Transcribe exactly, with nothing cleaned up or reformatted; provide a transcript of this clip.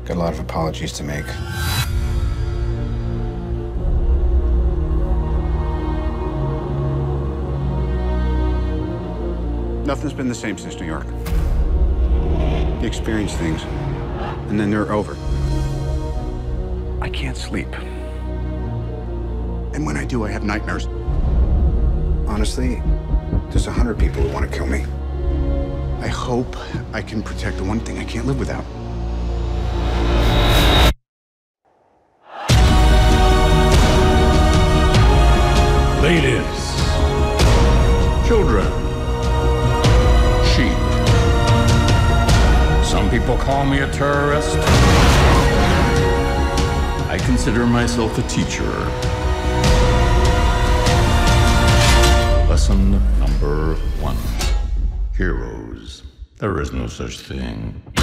Got a lot of apologies to make. Nothing's been the same since New York. You experience things, and then they're over. I can't sleep. And when I do, I have nightmares. Honestly, there's a hundred people who want to kill me. I hope I can protect the one thing I can't live without. Ladies, children, sheep. Some people call me a terrorist. I consider myself a teacher. Lesson number one. Heroes. There is no such thing.